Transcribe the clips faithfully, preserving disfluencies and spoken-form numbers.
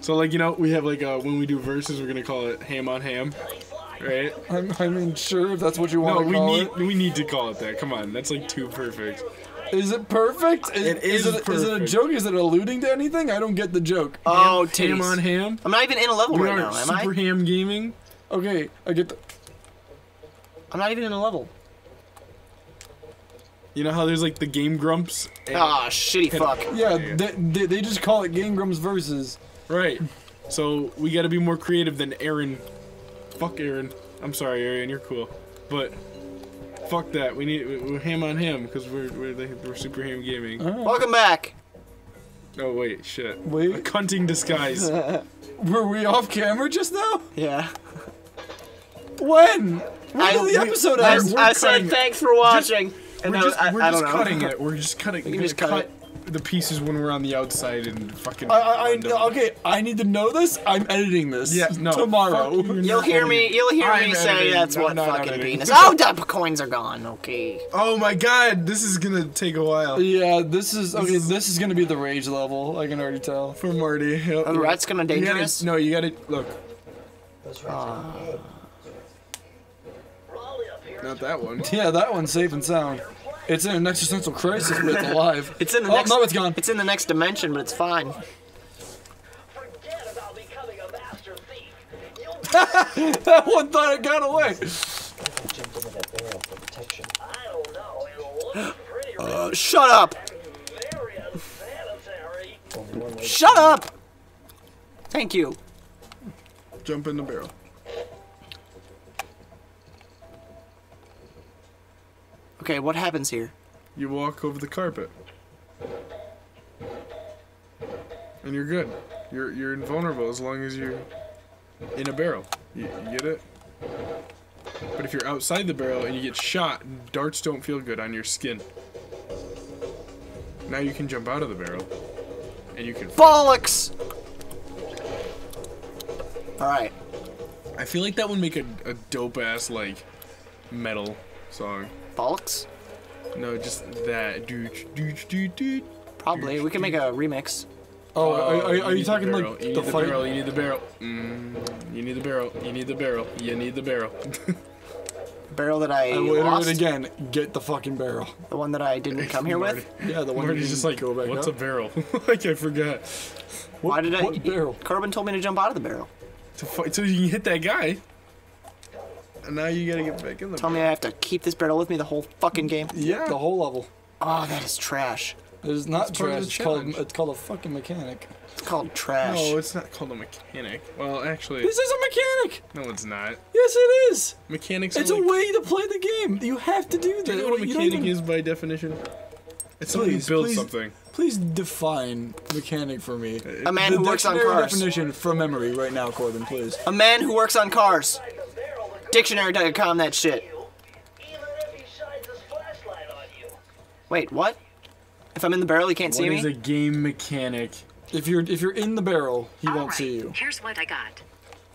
So like you know we have like uh, when we do verses we're gonna call it ham on ham, right? I'm, I mean, sure if that's what you want No, to we call need it. we need to call it that. Come on, that's like too perfect. Is it perfect? Is, It is is, it, is it a perfect. joke? Is it alluding to anything? I don't get the joke. Oh, ham titties. on ham. I'm not even in a level We right are now, am I? super ham gaming. Okay, I get the. I'm not even in a level. You know how there's like the game grumps. and- Ah, shitty fuck. Yeah, they, they, they just call it Game Grumps versus. Right. So we got to be more creative than Aaron. Fuck Aaron. I'm sorry, Aaron. You're cool, but fuck that. We need we're ham on him because we're we're the, we're super ham gaming. Oh. Welcome back. Oh wait, shit. Wait. A cunting disguise. Were we off camera just now? Yeah. When? When I- did the we- episode I- end? we're I said cutting it. thanks for watching. and We're I, just, I, we're I just don't know. cutting it. We're just cutting. can We're just just cut cut the pieces when we're on the outside and fucking. I, I, random. I, okay, I need to know this. I'm editing this. Yeah, no, tomorrow. fuck you. You'll hear me. You'll hear I'm me say editing. that's No, what not fucking editing. penis. Oh, the coins are gone. Okay. Oh my god, this is gonna take a while Yeah, this is okay. is- This is gonna be the rage level. I can already tell. for Marty. Yep. Oh, that's gonna You gotta- dangerous. No, you gotta look. Not that one. Yeah, that one's safe and sound. It's in an existential crisis, but it's alive. It's in the oh, next. no, it's gone. It's in the next dimension, but it's fine. Forget about becoming a master thief. You'll That one thought it got away. Jumped into that barrel for protection. I don't know. It'll look pretty Uh, shut up. very unsanitary. Only one way. Shut up. Thank you. Jump in the barrel. Okay, what happens here? You walk over the carpet. And you're good. You're you're invulnerable as long as you're in a barrel. You, you get it? But if you're outside the barrel and you get shot, darts don't feel good on your skin. Now you can jump out of the barrel. And you can Bollocks. All right. I feel like that would make a, a dope ass like metal song. Bollocks. No, just that. Dooch, dooch, dooch, dooch. Probably. We can make a remix. Oh, are, are, are you need talking the like barrel. You the need the fight? barrel. You need the barrel. Mm, you need the barrel. You need the barrel. You need the barrel. Barrel that I I will lost. it again. Get the fucking barrel. The one that I didn't come here with. Yeah, the one Marty's you just can like, go back what's up. a barrel? Like I forgot. What, Why did I? What barrel? Corbin told me to jump out of the barrel. To fight, so you can hit that guy. And now you gotta get back in the. Tell me I have to keep this barrel with me the whole fucking game. Yeah. The whole level. Oh, that is trash. It's not It's part of trash. the It's called, challenge. it's called a fucking mechanic. It's called trash. No, it's not called a mechanic. Well, actually, This is a mechanic. no, it's not. Yes, it is. Mechanics. It's are a like, way to play the game. You have to do that. Do you know what a You don't mechanic even- is by definition? It's somebody who Please, builds please. something. Please define mechanic for me. A man The who works on dictionary cars. definition from memory right now, Corbin, please. A man who works on cars. Dictionary dot com that shit. Even if he shines his flashlight on you. Wait, what? If I'm in the barrel, he can't see What me? is a game mechanic? If you're if you're in the barrel, he All won't right, see you. Here's what I got.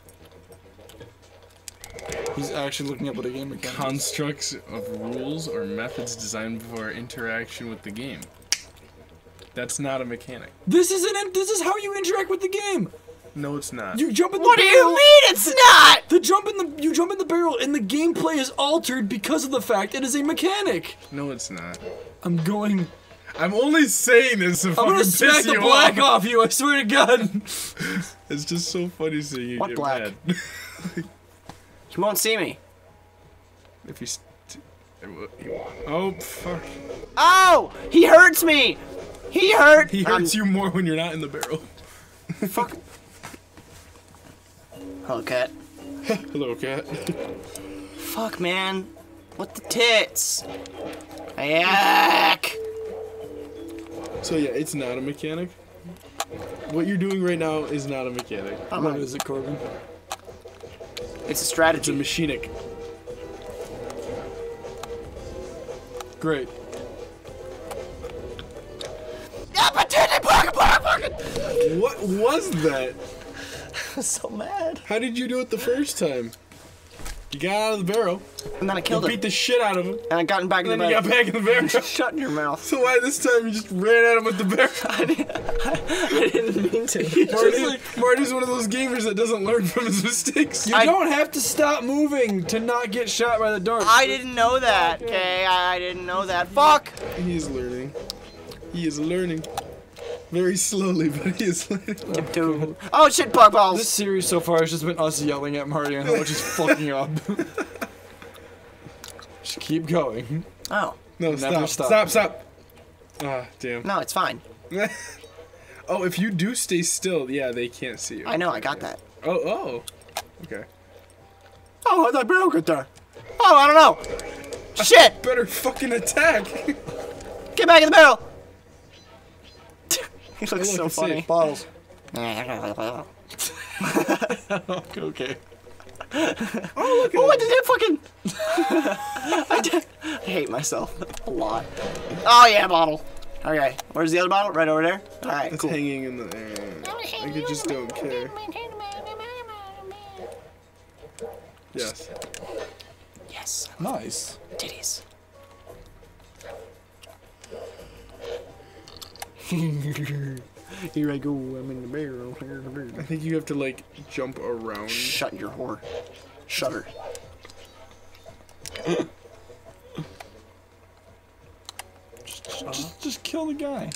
He's actually looking up what a game mechanic is. Constructs of rules or methods designed for interaction with the game. That's not a mechanic. This isn't. This is how you interact with the game. No, it's not. You jump in the What do barrel. you mean it's not? The jump in the you jump in the barrel and the gameplay is altered because of the fact it is a mechanic. No, it's not. I'm going. I'm only saying this to I'm fucking gonna piss smack the you black off. off you. I swear to God. It's just so funny seeing you What get black? mad. He won't see me. If you. St oh fuck! Oh! He hurts me! He hurt! He I'm- hurts you more when you're not in the barrel. Fuck. Hello, cat. Hello, cat. Fuck, man. What the tits? Yuck! So yeah, it's not a mechanic. What you're doing right now is not a mechanic. Oh, What my- is it, Corbin? It's a It's a strategy. machinic. Great. What was that? I'm so mad. How did you do it the first time? You got out of the barrel. And then I You killed beat him. the shit out of him. And I got him back in And the then you barrel. got back in the barrel. Shut your mouth. So why this time you just ran at him with the barrel? I didn't mean to. Marty, Marty's one of those gamers that doesn't learn from his mistakes. You I- don't have to stop moving to not get shot by the dart. I didn't know that, okay? I, I didn't know that. Fuck! He is learning. He is learning. Very slowly, but he is learning. Dude. Oh shit, bug balls! This series so far has just been us yelling at Marty and how much he's fucking up. Just keep going. Oh. No, Never stop. stop. Stop, stop. Ah, damn. No, it's fine. Oh, if you do stay still, yeah, they can't see you. I know, I got that. Oh, oh. Okay. Oh, how'd that barrel get there? Oh, I don't know. Shit! Better fucking attack. Get back in the barrel! He looks look, so it's funny. safe. Bottles. oh, Okay. Oh, look at I it. did fucking... I, did... I hate myself a lot. Oh yeah, bottle. Okay, where's the other bottle? Right over there? Alright, It's cool. hanging in the air. Like you just don't care. Yes. Yes. Nice. Titties. Here I go, I'm in the barrel. I think you have to like jump around. Shut your whore. Shut her. Just, just kill the guy.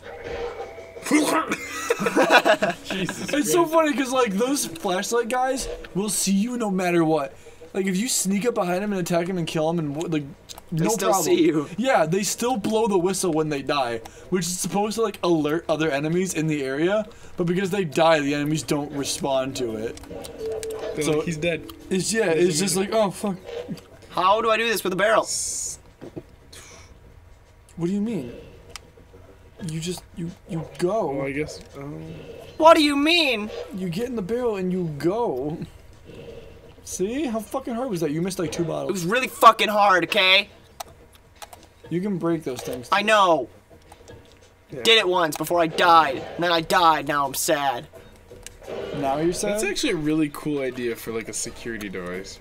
Jesus. It's so funny because like those flashlight guys will see you no matter what. Like if you sneak up behind him and attack him and kill him and like no still problem. see you. Yeah, they still blow the whistle when they die, which is supposed to like alert other enemies in the area. But because they die, the enemies don't respond to it. They're so- like, he's dead. It's yeah, it's just like oh fuck. How do I do this with a barrel? What do you mean? You just you you Oh, go. I guess. Oh. What do you mean? You get in the barrel and you go. See how fucking hard was that? You missed like two It bottles. was really fucking hard, okay? You can break those things. I know. Yeah. Did it once before I died. And then I died, now I'm sad. Now you're sad. That's actually a really cool idea for like a security device.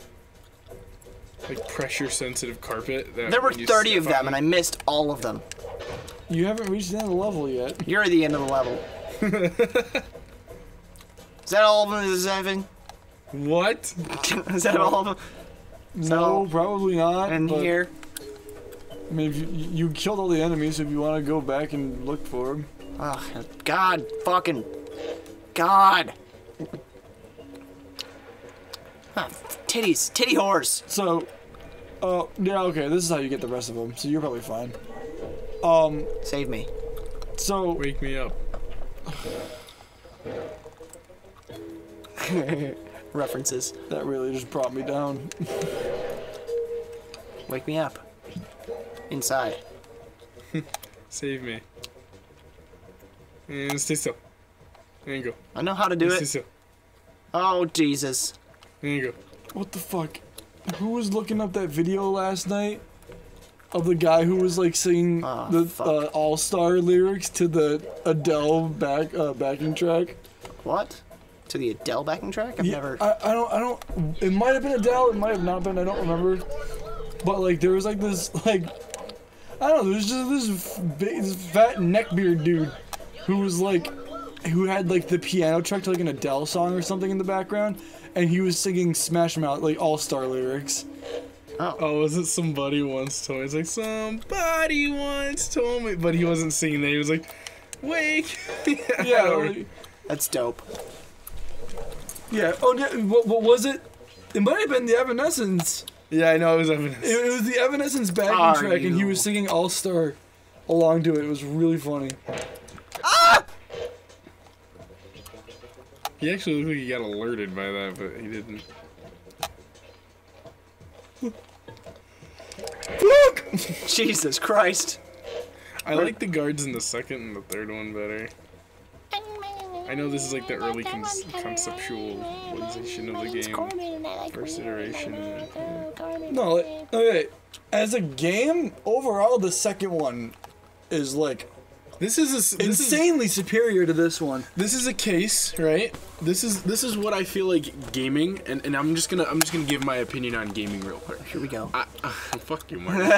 Like pressure sensitive carpet. That There were when you thirty step of them on and I missed all of them. You haven't reached the end of the level yet. You're at the end of the level. Is that all of them? Is that everything? What? Is that all of them? No, So- probably not. And but, here? I mean, if you, you killed all the enemies. If you want to go back and look for them. Oh, God fucking... God. Ah, titties. Titty whores. So, uh, yeah, okay. This is how you get the rest of them. So you're probably fine. Um, Save me. so Wake me up. References. that really just brought me down. Wake me up. Inside. Save me. And stay still. And go. I know how to do Stay it. still. Oh, Jesus. And go. What the fuck? Who was looking up that video last night of the guy who was like singing Oh, the fuck. uh, all-star lyrics to the Adele back uh, backing track? What? To the Adele backing track? I've Yeah, never... I, I don't I don't. It might have been Adele. It might have not been. I don't remember. But like there was like this like I don't know. There's just this big, this fat neckbeard dude who was like who had like the piano track to like an Adele song or something in the background, and he was singing Smash Mouth like all-star lyrics. Oh, was it somebody once told me? It's like, somebody once told me. But he wasn't singing that. He was like, wake. Yeah. Like, That's dope. yeah. Oh, yeah, what, what was it? It might have been the Evanescence. Yeah, I know it was evidence. It, it was the Evanescence backing Are track, and he you- was singing All Star along to it. It was really funny. He actually looked like he got alerted by that, but he didn't. Jesus Christ. I like the guards in the second and the third one better. I know this is like the early con conceptualization of the game. First iteration. Yeah. No, like, okay. As a game, overall, the second one is like This is a, s- this is Insanely superior to this one. this is a case, right? This is this is what I feel like gaming, and, and I'm just gonna I'm just gonna give my opinion on gaming real quick. Here we go. I, uh, fuck you, Mark.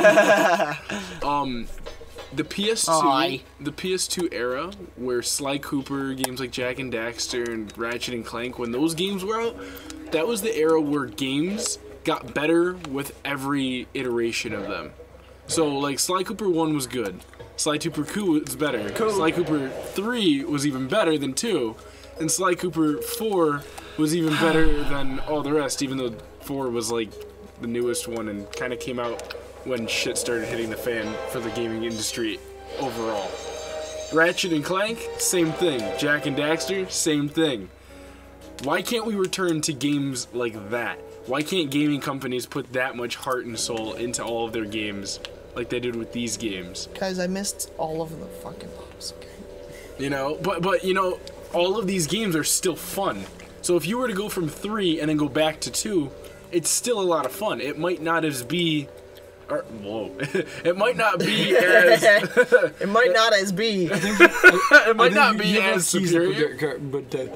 um, the P S two, Aye. the P S two era, where Sly Cooper, games like Jack and Daxter and Ratchet and Clank, when those games were out, that was the era where games got better with every iteration of them. So like Sly Cooper one was good. Sly Cooper two was better. Cool. Sly Cooper three was even better than two. And Sly Cooper four was even better than all the rest, even though four was like the newest one and kind of came out when shit started hitting the fan for the gaming industry overall. Ratchet and Clank, same thing. Jack and Daxter, same thing. Why can't we return to games like that? Why can't gaming companies put that much heart and soul into all of their games like they did with these games? Guys, I missed all of the fucking pops. Okay. You know, but but you know, all of these games are still fun. So if you were to go from three and then go back to two, it's still a lot of fun. It might not as be, or whoa, it might not be as, It might not as be. it might not be You have as keys up with superior. Derek, but uh,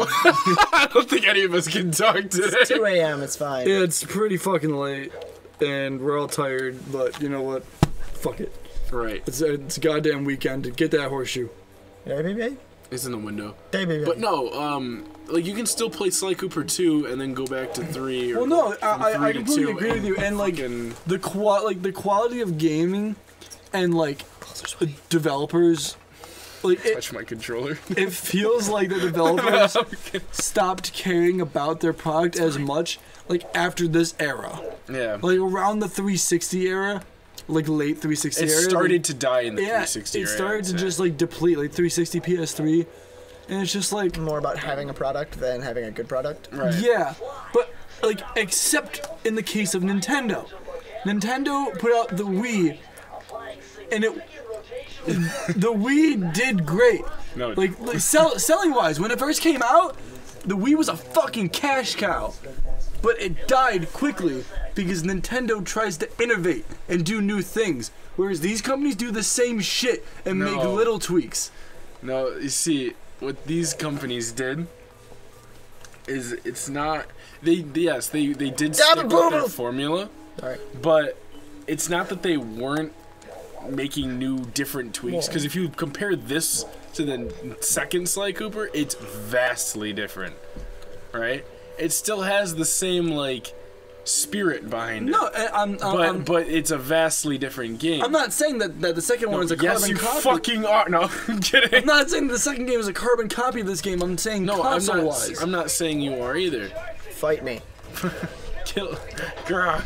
I don't think any of us can talk today. two A M It's fine. yeah, it's pretty fucking late, and we're all tired. But you know what? Fuck it. Right, It's a, it's a goddamn weekend. Get that horseshoe. Hey, baby. it's in the window. Hey, baby. But no, um, like you can still play Sly Cooper two and then go back to three. Or Well, no, from I, I, three I to completely two agree with you. And like fucking- the qual, like the quality of gaming, and like the developers, like it, touch my controller. it feels like the developers stopped caring about their product as much. Like after this era, Yeah, like around the three sixty era, like late three sixty it era, started like, to die in the yeah, three sixty. it era, started I'd to say. just like deplete, like three sixty P S three, and it's just like More about having a product than having a good product. Right. yeah, but like except in the case of Nintendo, Nintendo put out the Wii, and it the Wii did great. No. Like, like sell, selling wise, when it first came out, the Wii was a fucking cash cow. But it died quickly because Nintendo tries to innovate and do new things, whereas these companies do the same shit and make No. little tweaks. No, you see, what these companies did is it's not they yes they they did Dab stick and with their boo-boo. formula, Alright. but it's not that they weren't making new different tweaks. Because if you compare this to the second Sly Cooper, it's vastly different, right? It still has the same like spirit behind it. No, I- I'm, I'm, but I'm, but it's a vastly different game. I'm not saying that, that the second one is a yes, carbon you copy. fucking are. No, I'm kidding. I'm not saying the second game is a carbon copy of this game. I'm saying No, I'm console not. wise. I'm not saying you are either. Fight me. Kill, grah.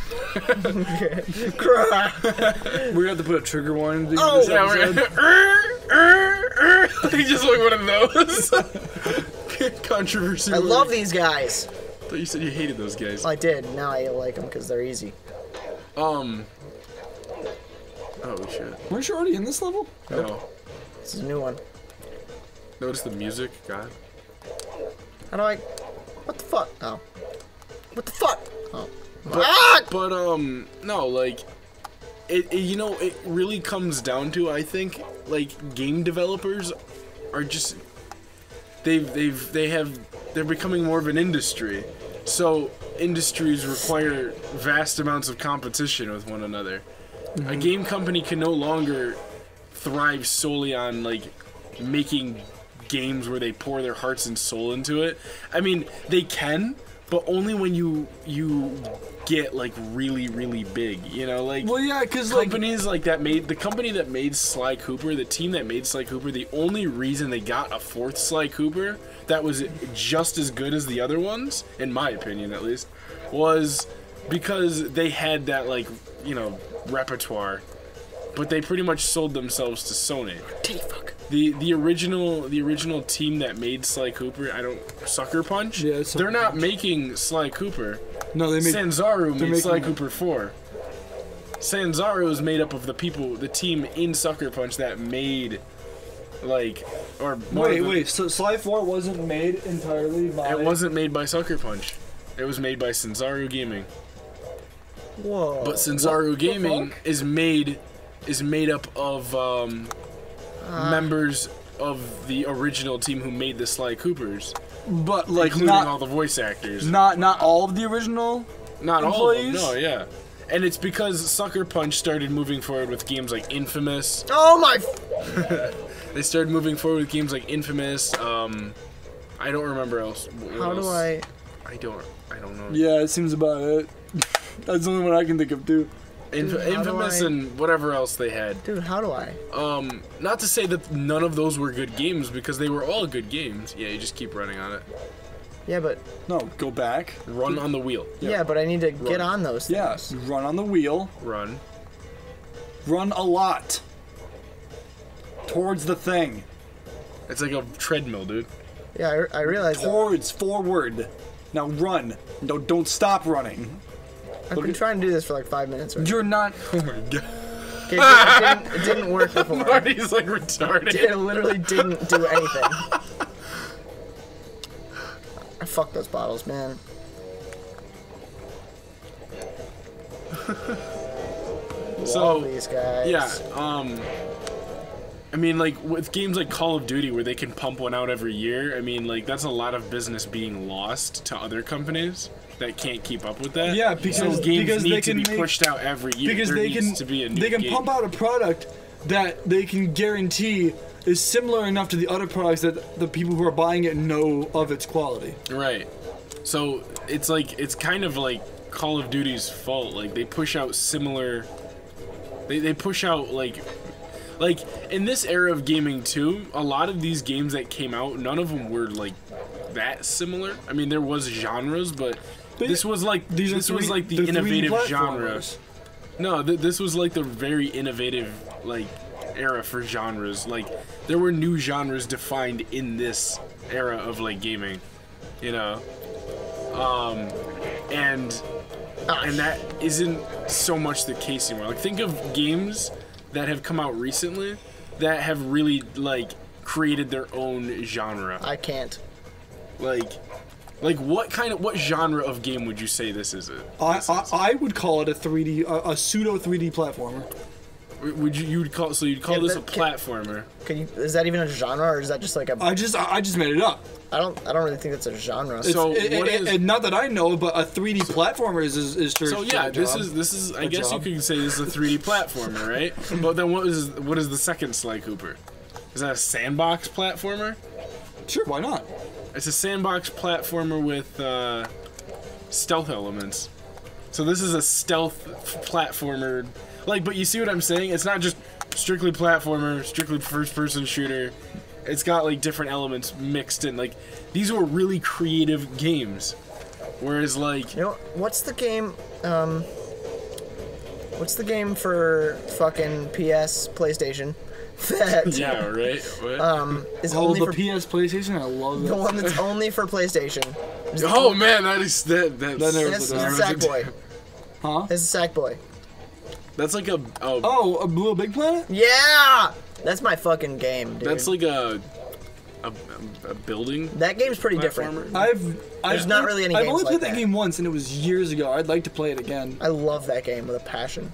We're gonna have to put a trigger warning. in Oh, this Yeah, episode. we're gonna. Just like one of those. Controversy. I love these guys. I thought you said you hated those guys. I did. Now I like them because they're easy. Um. Oh shit. Weren't you already in this level? No. This is a new one. Notice the music, God. How do I? What the fuck? Oh. What the fuck? Oh. Ah! But um, no, like, it, it. You know, it really comes down to, I think, like, game developers are just. They've they've they have they're becoming more of an industry. So industries require vast amounts of competition with one another. Mm-hmm. A game company can no longer thrive solely on like making games where they pour their hearts and soul into it. I mean, they can, but only when you you get like really really big, you know, like Well, yeah, because like companies like that made the company that made Sly Cooper, the team that made Sly Cooper, the only reason they got a fourth Sly Cooper that was just as good as the other ones, in my opinion at least, was because they had that like, you know, repertoire, but they pretty much sold themselves to Sony. Titty fuck. The the original the original team that made Sly Cooper, I don't Sucker Punch. Yeah, Sucker they're not Punch. making Sly Cooper. no, they made Sanzaru they're made Sly making- Cooper four. Sanzaru is made up of the people, the team in Sucker Punch that made, like, or more Wait, of the- wait. So Sly four wasn't made entirely by. It wasn't made by Sucker Punch. It was made by Sanzaru Gaming. Whoa. But Sanzaru the Gaming fuck? is made is made up of um members of the original team who made the Sly Coopers, But like including not all the voice actors. not not all of the original. Not all of them, employees? no, yeah. And it's because Sucker Punch started moving forward with games like Infamous. Oh my! They started moving forward with games like Infamous. Um, I don't remember else. what How do else. I? I don't. I don't know. Yeah, it seems about it. That's the only one I can think of too. Inf- Dude, how do Infamous I- and whatever else they had. Dude, how do I? Um, not to say that none of those were good games, because they were all good games. Yeah, you just keep running on it. Yeah, but No, go back. Run on the wheel. yeah, but I need to get on those. Yeah, things. run on the wheel. Run. Run a lot. Towards the thing. It's like a treadmill, dude. Yeah, I, I realize. that. Towards, forward. Now run. No, don't stop running. I've been trying to do this for like five minutes. Already. You're not. Oh my god. Okay, it, didn't, it didn't work before. Marty's like retarded. It literally didn't do anything. I fuck those bottles, man. So, Love these guys. Yeah, um, I mean, like, with games like Call of Duty where they can pump one out every year, I mean, like, that's a lot of business being lost to other companies that can't keep up with that. Yeah, because- so games because need they to can be make- pushed out every year. Because there they needs can. to be a new They can game. pump out a product that they can guarantee is similar enough to the other products that the people who are buying it know of its quality. Right. So it's like it's kind of like Call of Duty's fault. Like they push out similar. They they push out like, like in this era of gaming too. A lot of these games that came out, none of them were like that similar. I mean, there was genres, but, But this was like These are this was three- like the they're three D innovative genre. platformers. No, th- this was like the very innovative like era for genres. Like there were new genres defined in this era of like gaming, you know. Um, and and that isn't so much the case anymore. Like think of games that have come out recently that have really like created their own genre. I can't. Like like what kind of what genre of game would you say this is? It. I, this I is? I would call it a three D, a, a pseudo three D platformer. Would you you would call so you'd call Yeah, this a but can- platformer? Can you? Is that even a genre, or is that just like a? I just I I just made it up. I don't. I don't really think that's a genre. It's, So it, what it- is- it- not that I know, but a three D platformer is is, is So yeah, this is this is I A guess job. you could say this is a three D platformer, right? But then what is what is the second Sly Cooper? Is that a sandbox platformer? sure. Why not? It's a sandbox platformer with uh, stealth elements. So this is a stealth platformer. Like, but you see what I'm saying? It's not just strictly platformer, strictly first-person shooter. It's got like different elements mixed in. Like these were really creative games. Whereas like You know what's the game? Um, what's the game for fucking P S, PlayStation? That yeah, right? What? um is Oh, only the for P S PlayStation. I love the that. one that's only for PlayStation. It's the Oh one- man, that is that that's That never- It's, that it's never- Sackboy. Huh? It's Sackboy. that's like a oh, Oh, a Little Big Planet? Yeah, that's my fucking game, dude. that's like a a, a building. that game's pretty platformer. different. I've. I've not really any I've games only like played that that. game once, and it was years ago. I'd like to play it again. I love that game with a passion.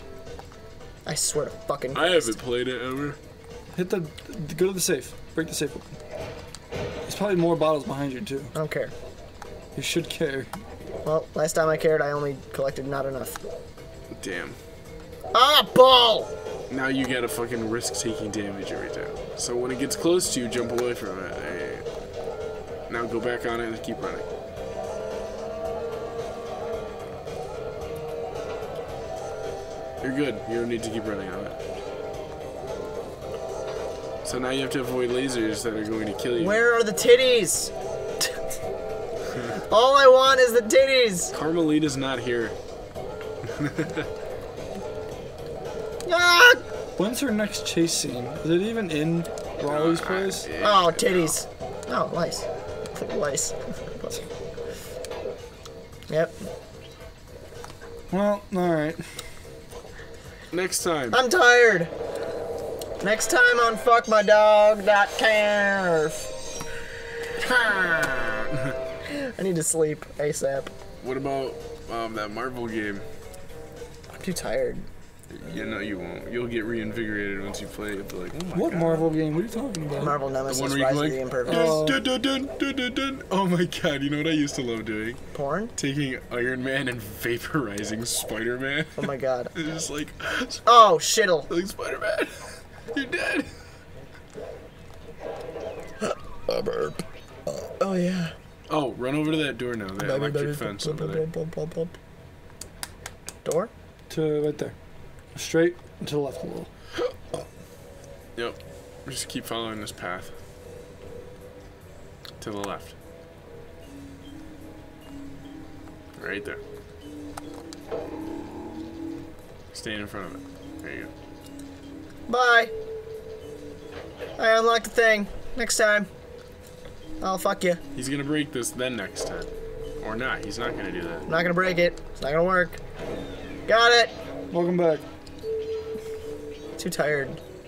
I swear to fucking I Christ. haven't played it ever. Hit the. Go to the safe. Break the safe open. There's probably more bottles behind you too. I don't care. You should care. Well, last time I cared, I only collected not enough. Damn. Ah, ball! Now you gotta fucking risk taking damage every time. So when it gets close to you, jump away from it. There you go. Now go back on it and keep running. You're good. You don't need to keep running on it. So now you have to avoid lasers that are going to kill you. Where are the titties? All I want is the titties. Carmelita's not here. Ah! When's her next chase scene? Is it even in Raleigh's place? Oh, titties. Oh, lice. Lice. Yep. Well, alright. Next time. I'm tired. Next time on fuck my dog dot carf. I need to sleep ASAP. What about um, that Marvel game? I'm too tired. You know you won't. You'll get reinvigorated once you play it. Be like, oh my What God. Marvel game? What are you talking about? Marvel The Nemesis, one where you Rise go of like, the Imperfect. Oh. dun, dun, dun, dun, dun, dun. Oh my God! You know what I used to love doing? Porn? Taking Iron Man and vaporizing Spider-Man. Oh my god. It's just like, Oh, shittle. like Spider-Man, you're dead. A burp. Oh yeah. Oh, run over to that door now. That electric fence over there. Door? To right there. Straight and to the left a little. Yep. Just keep following this path. To the left. Right there. Stand in front of it. There you go. Bye. I unlocked the thing. Next time. I'll fuck you. He's gonna break this then next time. Or not. He's not gonna do that. I'm not gonna break it. It's not gonna work. Got it. Welcome back. Too tired.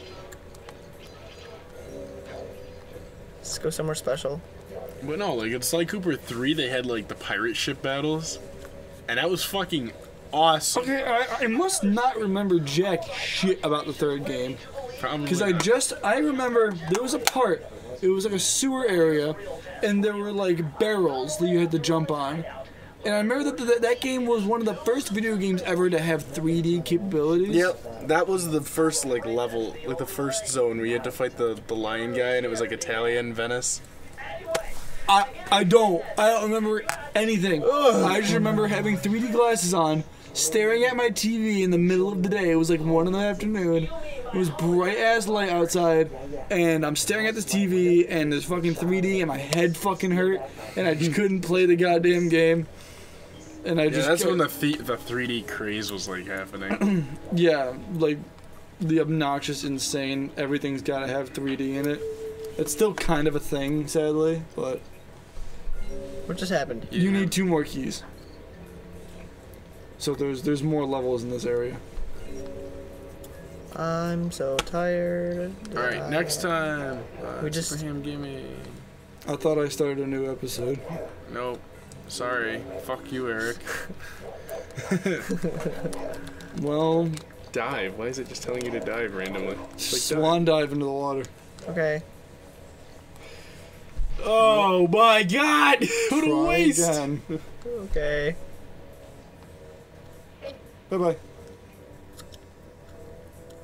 Let's go somewhere special. But no, like, it's like Cooper three, they had, like, the pirate ship battles. And that was fucking awesome. Okay, I, I must not remember jack shit about the third game. Probably Because I not. just, I remember there was a part, it was like a sewer area, and there were like barrels that you had to jump on. And I remember that that, that game was one of the first video games ever to have three D capabilities. Yep, that was the first, like, level, like, the first zone where you had to fight the, the lion guy, and it was, like, Italian Venice. I, I don't, I don't remember anything. I just remember having three D glasses on, staring at my T V in the middle of the day. It was like one in the afternoon. It was bright ass light outside, and I'm staring at this T V, and there's fucking three D, and my head fucking hurt, and I just couldn't play the goddamn game. And I Yeah, just that's kept- when the th- the three D craze was, like, happening. yeah, like the obnoxious, insane. Everything's gotta have three D in it. It's still kind of a thing, sadly, but What just happened? you need two more keys. So there's there's more levels in this area. I'm so tired. Alright, next time. Uh, We just- Super Ham Gaming. I thought I started a new episode. Nope. Sorry. Fuck you, Eric. Well, Dive. Why is it just telling you to dive randomly? swan dive into the water. Okay. Oh my God! What a Try waste! again. Okay. Bye bye.